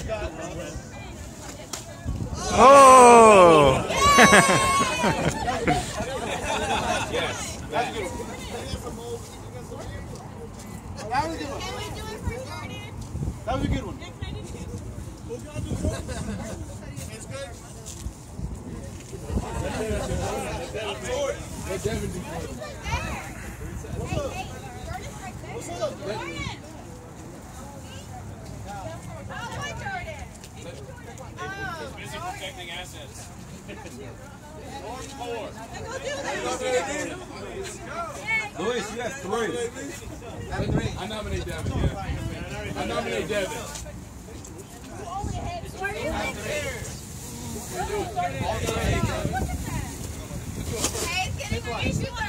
Oh! Yes. That's good. That was a good one. Can we do it for Jordan? That was a good one. It's good. Busy protecting assets. Luis, you got 3. I nominate Devin, yeah. I nominate Devin. Hey, get it for you.